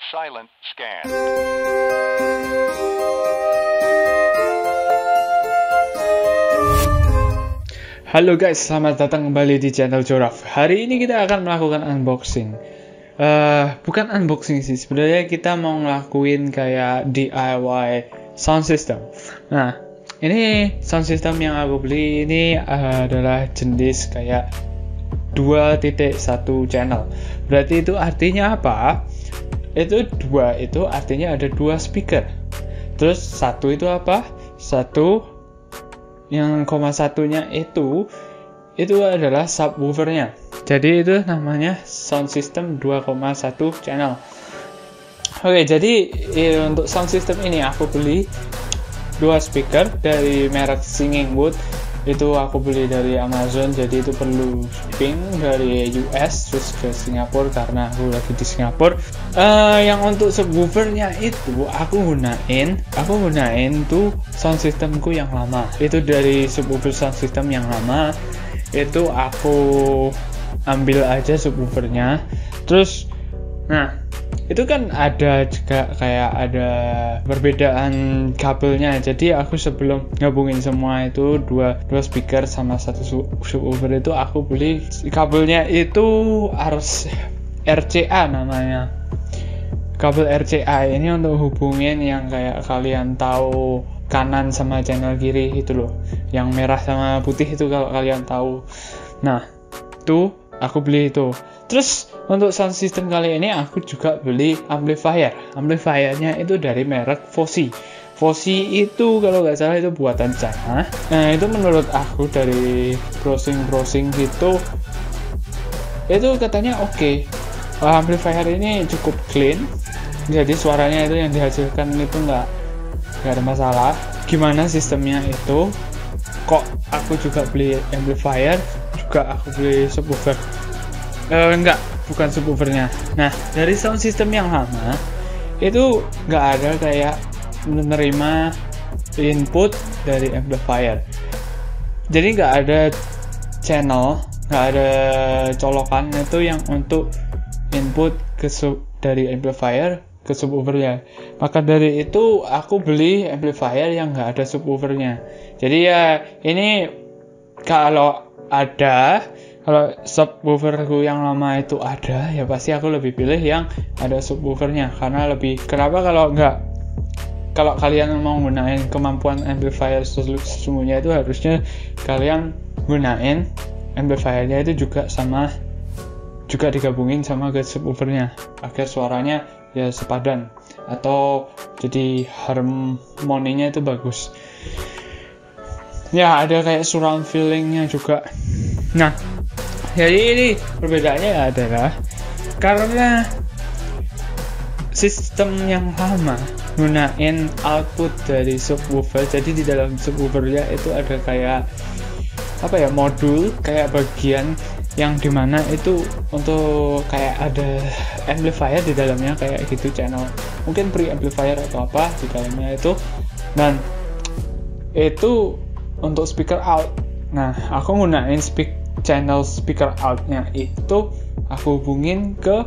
Silent scan. Halo guys, selamat datang kembali di channel Joraf. Hari ini kita akan melakukan unboxing. Bukan unboxing sih, sebenarnya kita mau ngelakuin kayak DIY sound system. Nah, ini sound system yang aku beli ini adalah jenis kayak 2.1 channel. Berarti itu artinya apa? Itu 2 itu artinya ada 2 speaker. Terus 1 itu apa? 1 yang koma satunya itu adalah subwoofernya. Jadi itu namanya sound system 2,1 channel. Oke, jadi untuk sound system ini aku beli 2 speaker dari merek Singing Wood. Itu aku beli dari Amazon, jadi itu perlu shipping dari US terus ke Singapura karena aku lagi di Singapura. Yang untuk subwoofernya itu aku gunain tuh sound systemku yang lama. Itu dari subwoofer sound system yang lama. Itu aku ambil aja subwoofernya. Terus itu kan ada juga kayak ada perbedaan kabelnya. Jadi aku sebelum gabungin semua itu dua speaker sama 1 subwoofer itu aku beli kabelnya itu harus RCA namanya. Kabel RCA ini untuk hubungin yang kayak kalian tahu kanan sama channel kiri itu loh. Yang merah sama putih itu kalau kalian tahu. Nah, itu aku beli itu. Terus untuk sound system kali ini aku juga beli amplifier. Amplifiernya itu dari merek Fosi. Fosi itu kalau nggak salah itu buatan China. Nah, itu menurut aku dari browsing gitu itu katanya oke. Amplifier ini cukup clean. Jadi suaranya itu yang dihasilkan itu nggak ada masalah. Gimana sistemnya itu? Kok aku juga beli amplifier, juga aku beli subwoofer. Bukan subwoofernya. Nah, dari sound system yang lama itu nggak ada kayak menerima input dari amplifier. Jadi nggak ada channel, nggak ada colokan itu yang untuk input dari amplifier ke subwoofernya. Maka dari itu aku beli amplifier yang nggak ada subwoofernya. Jadi ya ini kalau subwooferku yang lama itu ada, ya pasti aku lebih pilih yang ada subwoofernya karena kenapa kalau kalian mau gunain kemampuan amplifier sesungguhnya itu harusnya kalian gunain amplifiernya itu juga digabungin sama ke subwoofernya agar suaranya ya sepadan atau jadi harmoninya itu bagus. Ya ada kayak surround feelingnya juga. Nah, jadi ini perbedaannya adalah karena sistem yang lama gunain output dari subwoofer. Jadi di dalam subwoofernya itu ada kayak modul kayak bagian yang dimana itu untuk kayak ada amplifier di dalamnya kayak gitu, channel mungkin pre-amplifier atau apa di dalamnya itu, dan itu untuk speaker out. Nah, aku gunain channel speaker outnya itu aku hubungin ke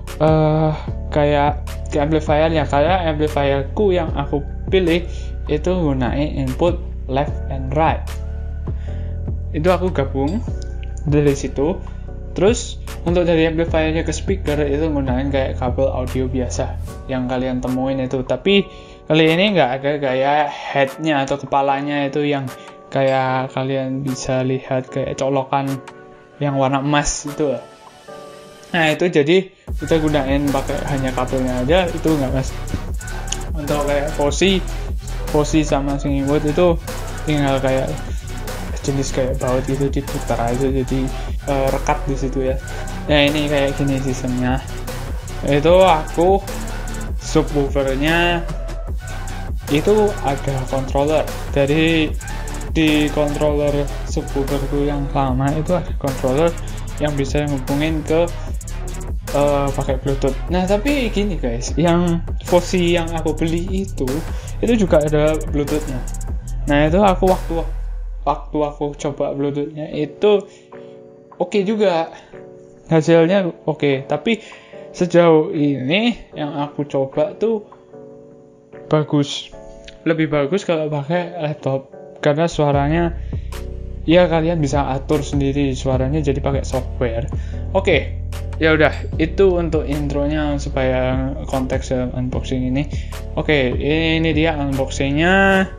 kayak ke amplifiernya, karena amplifierku yang aku pilih itu gunain input left and right. Itu aku gabung dari situ. Terus untuk dari amplifiernya ke speaker itu gunain kayak kabel audio biasa yang kalian temuin itu. Tapi kali ini nggak ada kayak headnya atau kepalanya itu yang kayak kalian bisa lihat kayak colokan yang warna emas itu. Nah itu jadi kita gunain pakai hanya kabelnya aja, itu nggak mas. Untuk kayak Fosi sama Singing Wood itu tinggal kayak jenis kayak baut gitu diputar aja jadi rekat di situ ya. Nah ini kayak gini sistemnya. Itu aku subwoofernya itu ada controller. Dari di controller subwooferku yang lama itu ada controller yang bisa hubungin ke pakai Bluetooth. Nah tapi gini guys, yang Fosi yang aku beli itu juga ada Bluetoothnya. Nah itu aku waktu aku coba Bluetoothnya itu oke juga, hasilnya oke. Tapi sejauh ini yang aku coba tuh bagus, lebih bagus kalau pakai laptop karena suaranya ya kalian bisa atur sendiri suaranya jadi pakai software. Oke, ya udah itu untuk intronya supaya konteks unboxing ini. Oke, ini dia unboxingnya.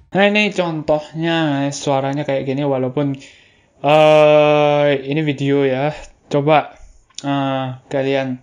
Nah ini contohnya suaranya kayak gini, walaupun ini video ya. Coba kalian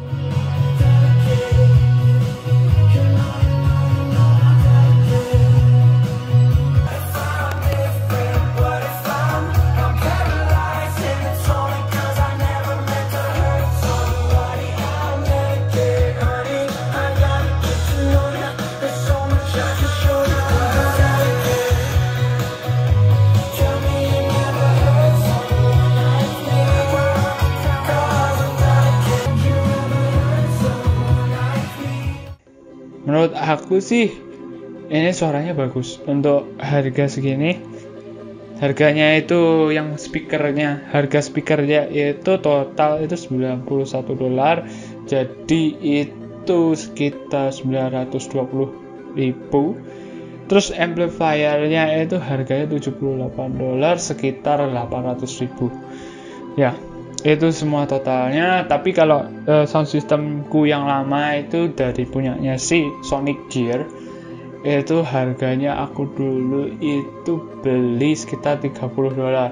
menurut aku sih ini suaranya bagus untuk harga segini. Harganya itu yang speakernya, harga speakernya itu total itu $91, jadi itu sekitar 920.000. Terus amplifiernya itu harganya $78, sekitar 800.000. Ya, itu semua totalnya. Tapi kalau sound systemku yang lama itu dari punyanya si Sonic Gear, itu harganya aku dulu itu beli sekitar $30.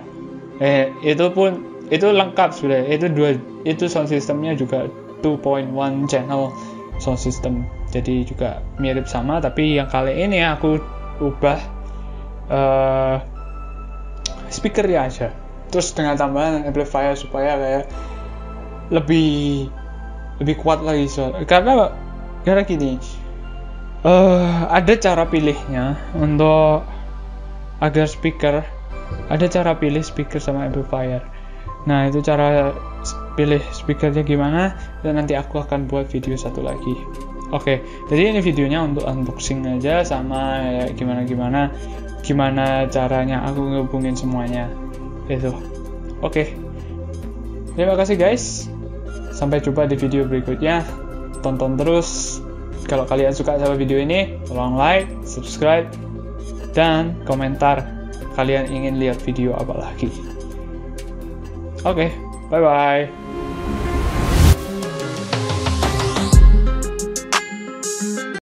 Itu lengkap sudah. Itu sound systemnya juga 2.1 channel sound system. Jadi juga mirip sama, tapi yang kali ini aku ubah speakernya aja. Terus dengan tambahan amplifier supaya kayak lebih kuat lagi karena gini, ada cara pilihnya untuk agar speaker, ada cara pilih speaker sama amplifier. Nah itu cara pilih speakernya gimana, dan nanti aku akan buat video satu lagi. Oke, jadi ini videonya untuk unboxing aja sama gimana caranya aku ngehubungin semuanya itu. Oke. Terima kasih guys. Sampai jumpa di video berikutnya. Tonton terus. Kalau kalian suka sama video ini, tolong like, subscribe, dan komentar kalian ingin lihat video apa lagi. Oke, bye bye.